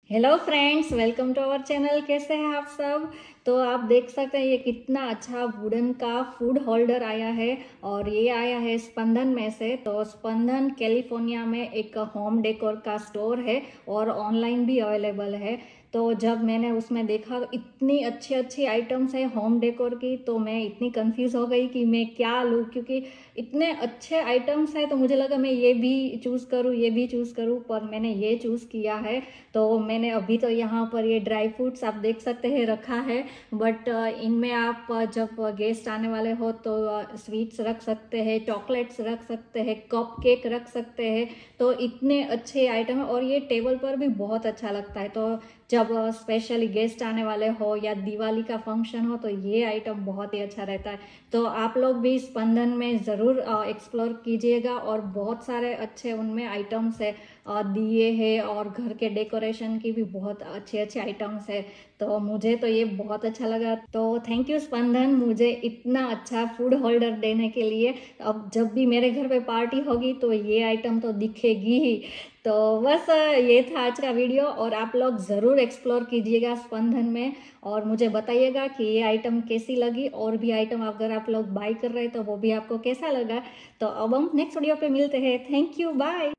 Hello friends, welcome to our channel. कैसे हैं आप सब? तो आप देख सकते हैं ये कितना अच्छा वुडन का फूड होल्डर आया है और ये आया है स्पंदन में से। तो स्पंदन कैलिफोर्निया में एक होम डेकोर का स्टोर है और ऑनलाइन भी अवेलेबल है। तो जब मैंने उसमें देखा इतनी अच्छी अच्छी आइटम्स है होम डेकोर की, तो मैं इतनी कंफ्यूज हो गई कि मैं क्या लूँ, क्योंकि इतने अच्छे आइटम्स है। तो मुझे लगा मैं ये भी चूज़ करूँ, ये भी चूज़ करूँ, पर मैंने ये चूज़ किया है। तो मैंने अभी तो यहाँ पर ये ड्राई फ्रूट्स आप देख सकते हैं रखा है, बट इनमें आप जब गेस्ट आने वाले हो तो स्वीट्स रख सकते हैं, चॉकलेट्स रख सकते हैं, कप केक रख सकते हैं। तो इतने अच्छे आइटम है और ये टेबल पर भी बहुत अच्छा लगता है। तो जब स्पेशली गेस्ट आने वाले हो या दिवाली का फंक्शन हो तो ये आइटम बहुत ही अच्छा रहता है। तो आप लोग भी स्पंदन में ज़रूर एक्सप्लोर कीजिएगा और बहुत सारे अच्छे उनमें आइटम्स है, दिए है और घर के डेकोरेशन की भी बहुत अच्छे अच्छे आइटम्स है। तो मुझे तो ये बहुत अच्छा लगा। तो थैंक यू स्पंदन, मुझे इतना अच्छा फूड होल्डर देने के लिए। अब जब भी मेरे घर पे पार्टी होगी तो ये आइटम तो दिखेगी ही। तो बस ये था आज का वीडियो और आप लोग ज़रूर एक्सप्लोर कीजिएगा स्पंदन में और मुझे बताइएगा कि ये आइटम कैसी लगी। और भी आइटम अगर आप लोग बाय कर रहे हैं तो वो भी आपको कैसा लगा। तो अब हम नेक्स्ट वीडियो पे मिलते हैं। Thank you, bye.